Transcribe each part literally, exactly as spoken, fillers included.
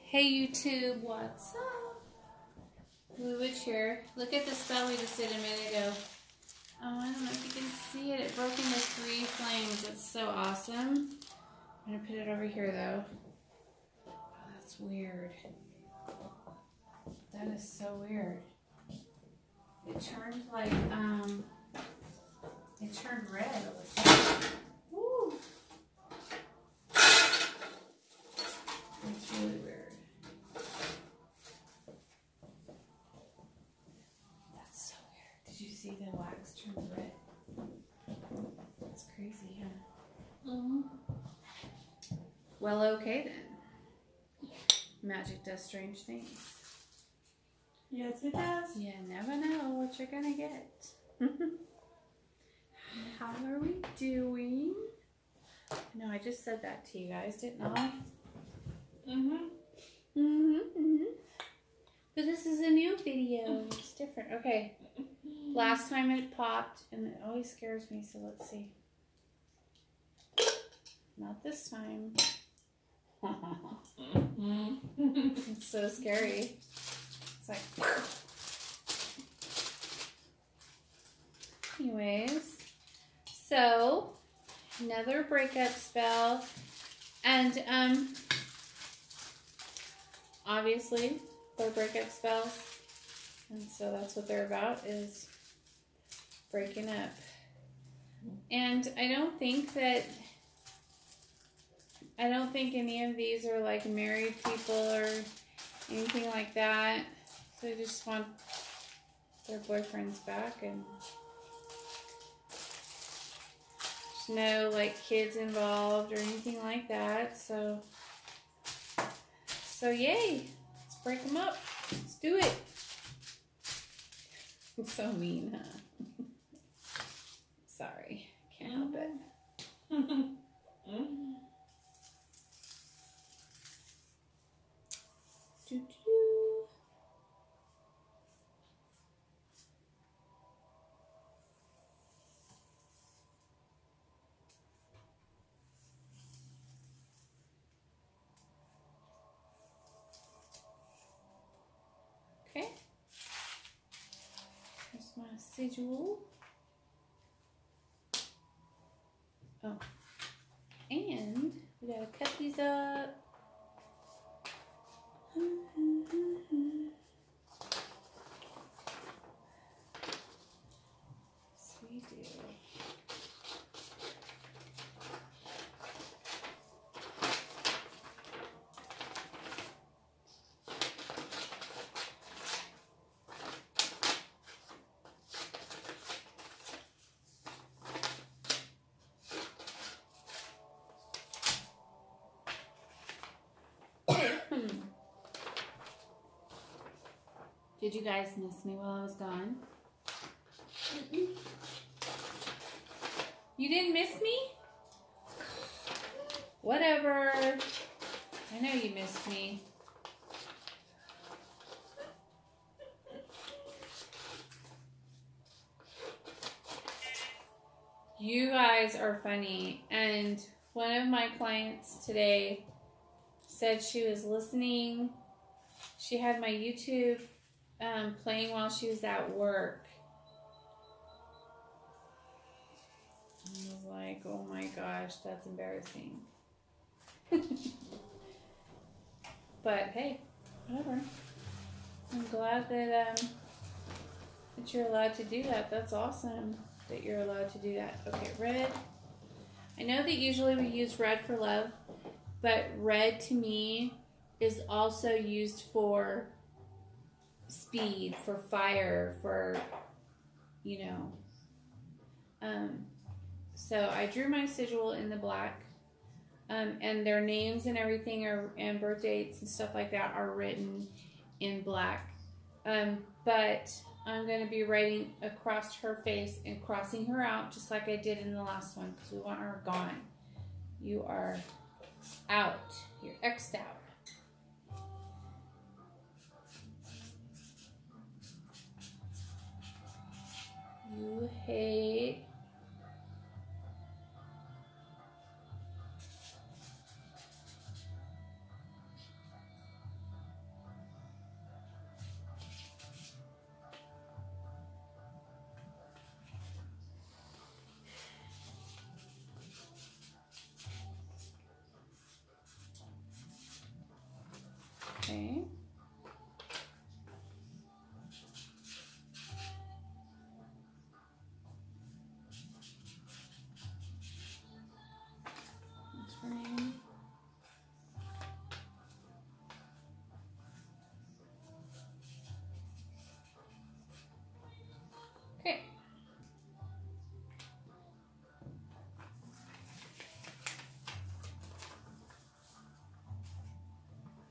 Hey YouTube, what's up? Blue Witch here. Look at the spell we just did a minute ago. Oh, I don't know if you can see it. It broke into three flames. It's so awesome. I'm going to put it over here though. Oh, that's weird. That is so weird. It turned like, um, it turned red all of a sudden. Woo! It's really weird. That's so weird. Did you see the wax turn red? That's crazy, huh? Mm-hmm. Well, okay then. Magic does strange things. Yes, it does. You never know what you're gonna get. How are we doing? No, I just said that to you guys, didn't I? Mm-hmm. Mm-hmm, mm-hmm. But this is a new video. It's different. Okay. Last time it popped, and it always scares me, so let's see. Not this time. It's so scary. It's like... Anyways. So, another breakup spell. And, um... obviously, they're breakup spells. And so that's what they're about, is breaking up. And I don't think that... I don't think any of these are like married people or anything like that. So they just want their boyfriends back, and there's no like kids involved or anything like that. So, so yay, let's break them up. Let's do it. I'm so mean, huh? Sorry, can't help it. Do, do. Okay. Here's my sigil. Oh. And we gotta cut these up. Yes, we do. Did you guys miss me while I was gone? Mm-mm. You didn't miss me? Whatever. I know you missed me. You guys are funny. And one of my clients today said she was listening. She had my YouTube Um, playing while she was at work. I was like, oh my gosh, that's embarrassing. But hey, whatever. I'm glad that um, that you're allowed to do that. That's awesome that you're allowed to do that. Okay, red. I know that usually we use red for love, but red to me is also used for speed, for fire, for, you know. Um, so I drew my sigil in the black, um, and their names and everything are, and birth dates and stuff like that are written in black. Um, but I'm going to be writing across her face and crossing her out just like I did in the last one, because we want her gone. You are out. You're X'd out. You hate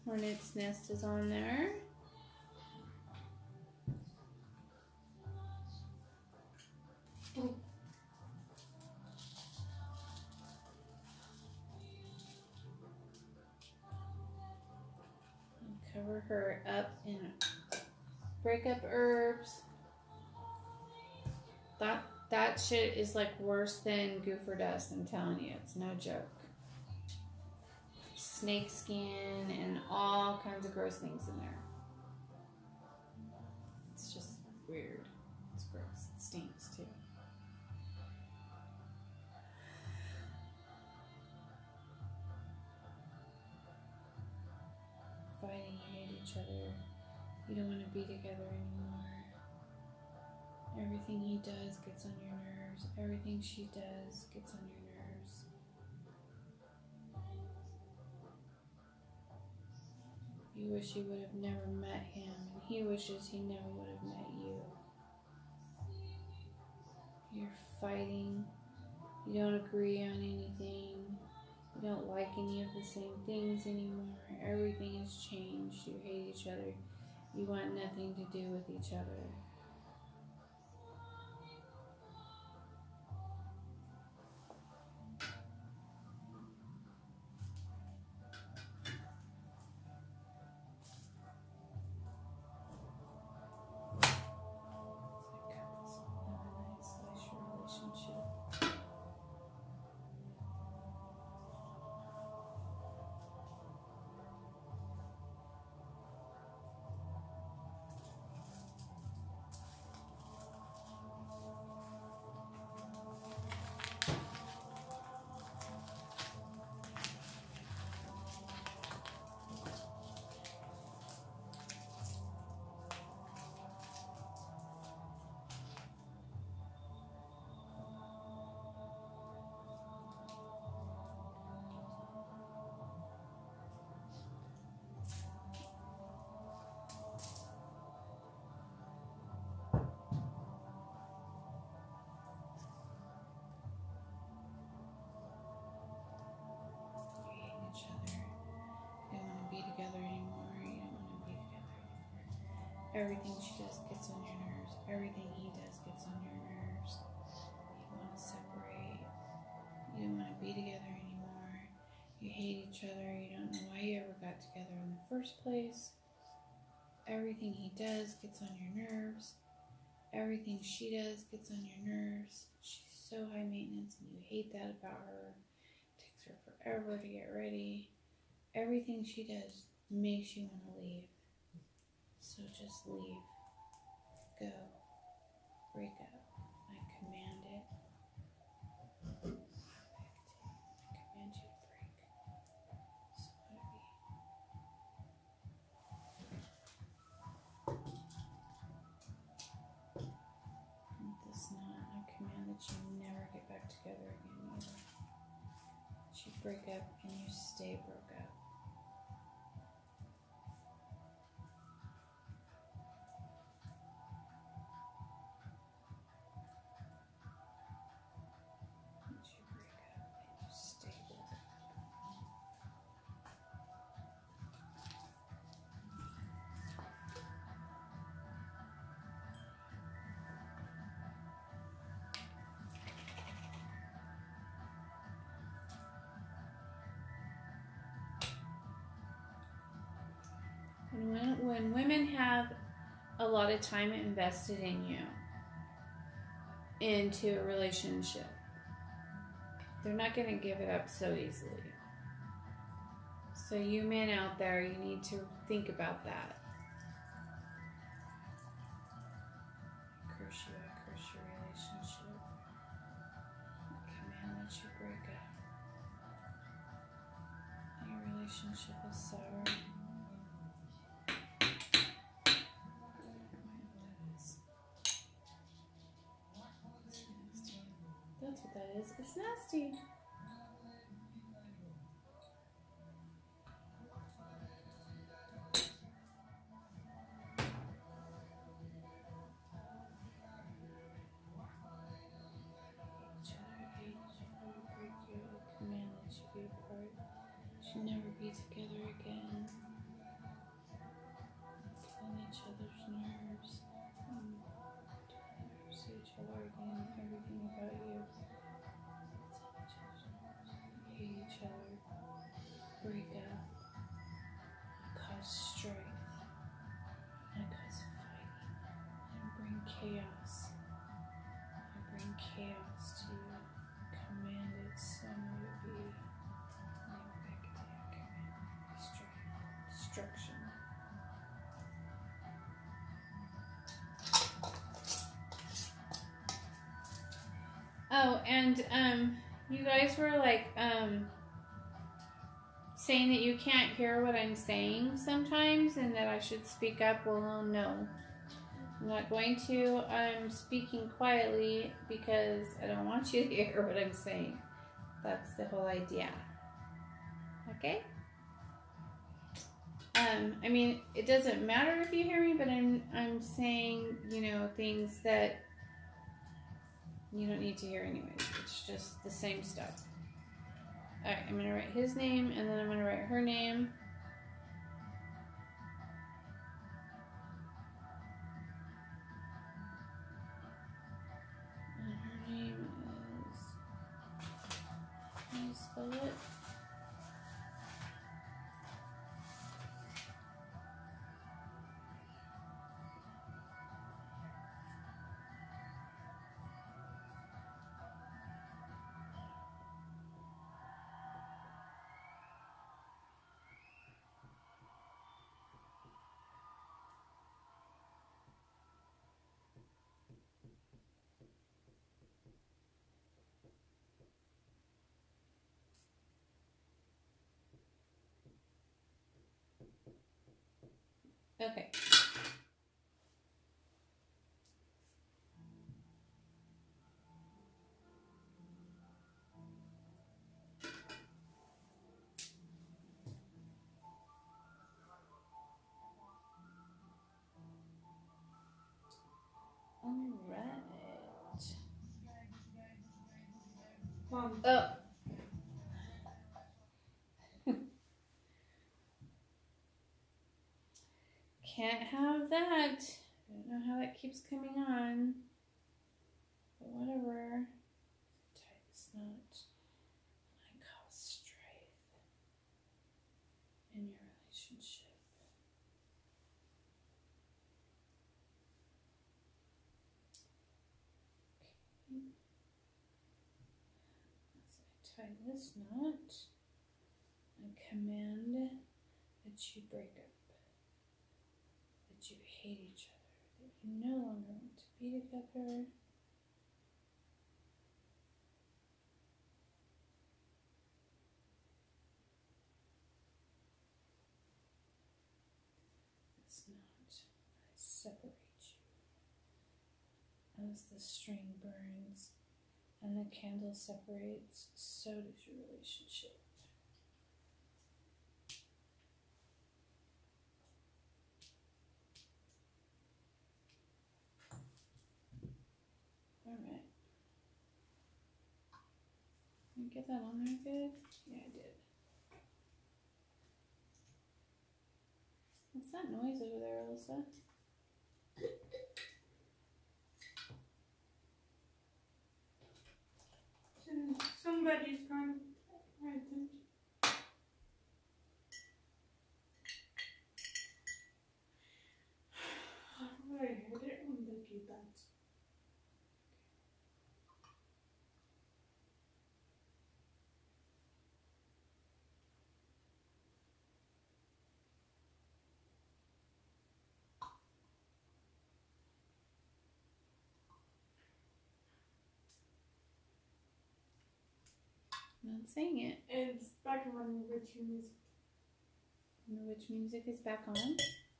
Hornet's nest is on there. Cover her up in breakup herbs. That that shit is like worse than goofer dust, I'm telling you, it's no joke. Snake skin and all kinds of gross things in there. It's just weird. It's gross. It stinks too. Fighting, you hate each other. You don't want to be together anymore. Everything he does gets on your nerves. Everything she does gets on your nerves. You wish you would have never met him, and he wishes he never would have met you. You're fighting. You don't agree on anything. You don't like any of the same things anymore. Everything has changed. You hate each other. You want nothing to do with each other. Everything she does gets on your nerves. Everything he does gets on your nerves. You want to separate. You don't want to be together anymore. You hate each other. You don't know why you ever got together in the first place. Everything he does gets on your nerves. Everything she does gets on your nerves. She's so high maintenance and you hate that about her. It takes her forever to get ready. Everything she does makes you want to leave. So just leave. Go. Break up. I command it. I command you to break. So let it be. With this knot, I command that you never get back together again either. That you break up and you stay broke up. And when, when women have a lot of time invested in you, into a relationship, they're not going to give it up so easily. So you men out there, you need to think about that. I curse you, I curse your relationship. I command that you break up. Your relationship is sour. That's what that is. It's nasty. Command that you be apart. Should never be together again. Oh, and um, you guys were like um, saying that you can't hear what I'm saying sometimes and that I should speak up. Well, no. I'm not going to. I'm speaking quietly because I don't want you to hear what I'm saying. That's the whole idea. Okay? Um, I mean, it doesn't matter if you hear me, but I'm I'm saying, you know, things that you don't need to hear anyways. It's just the same stuff. Alright, I'm going to write his name, and then I'm going to write her name. And her name is... Can you spell it? Okay. Alright. Mom. Oh. Can't have that. I don't know how that keeps coming on. But whatever. Tie this knot. And cause strife in your relationship. Okay. As I tie this knot, I command that you break up. That you hate each other, that you no longer want to be together. This knot, I separate you. As the string burns and the candle separates, so does your relationship. Alright. Did you get that on there good? Yeah, I did. What's that noise over there, Alyssa? Somebody's going right there. I heard it on the keypads. I'm not saying it. It's back on Witch music. And the witch music is back on. Yay!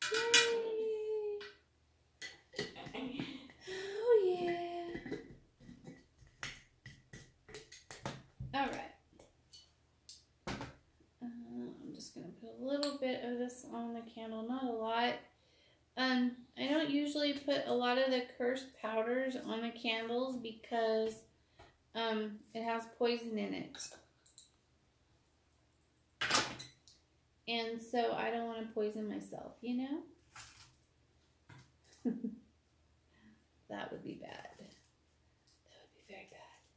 Oh yeah! Alright. Uh, I'm just going to put a little bit of this on the candle, not a lot. Um, I don't usually put a lot of the cursed powders on the candles because um, it has poison in it. And so I don't want to poison myself, you know? That would be bad. That would be very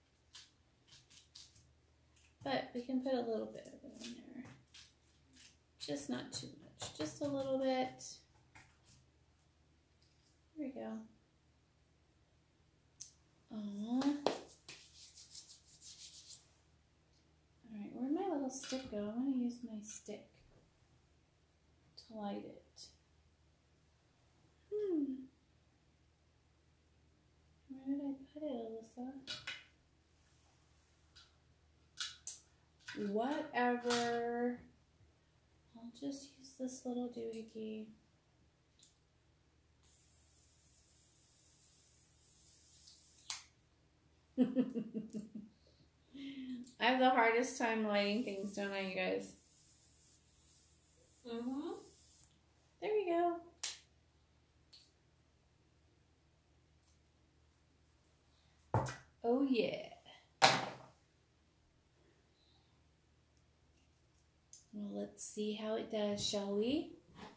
bad. But we can put a little bit of it in there. Just not too much. Just a little bit. There we go. Aww. Alright, where'd my little stick go? I'm going to use my stick to light it. Hmm. Where did I put it, Alyssa? whatever. I'll just use this little doohickey. I have the hardest time lighting things, don't I, you guys? Mm-hmm. There we go. Oh, yeah. Well, let's see how it does, shall we?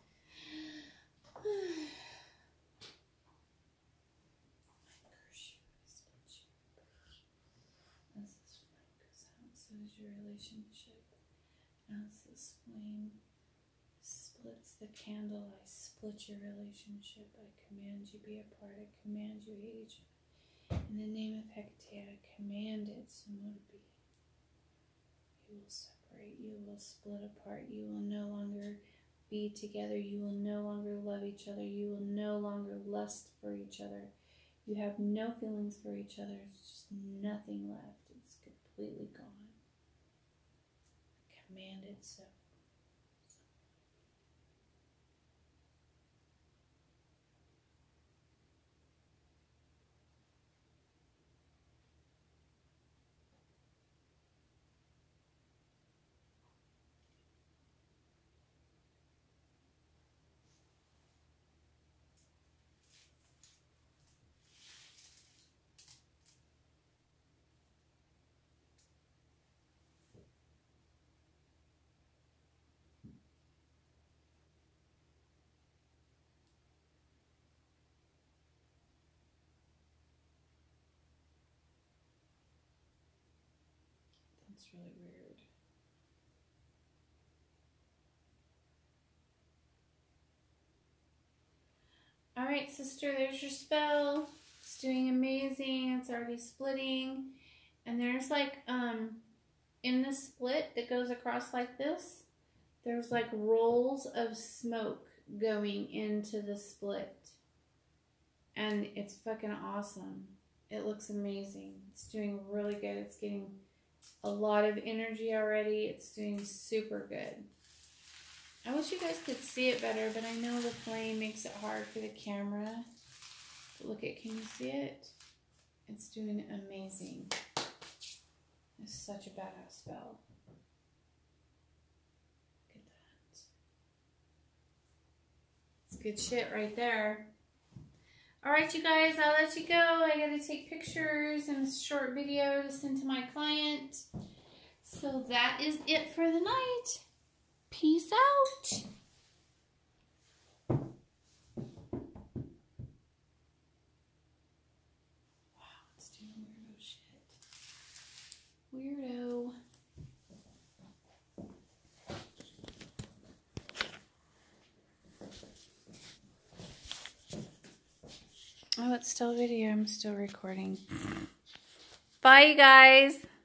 As this flame goes out, so is your relationship. As this flame splits the candle, I split your relationship. I command you be apart. I command you hate each other. In the name of Hecate, I command it so to be. You will separate. You will split apart. You will no longer be together. You will no longer love each other. You will no longer lust for each other. You have no feelings for each other. It's just nothing left. It's completely gone. Command it so. That's really weird. All right, sister, there's your spell. It's doing amazing. It's already splitting. And there's like, um, in the split that goes across like this, there's like rolls of smoke going into the split. And it's fucking awesome. It looks amazing. It's doing really good. It's getting a lot of energy already. It's doing super good. I wish you guys could see it better, but I know the flame makes it hard for the camera. But look at, can you see it? It's doing amazing. It's such a badass spell. Look at that. It's good shit right there. Alright, you guys, I'll let you go. I gotta take pictures and a short video to send to my client. So that is it for the night. Peace out. Wow, it's doing weirdo shit. Weirdo. Oh, it's still video. I'm still recording. Bye, you guys.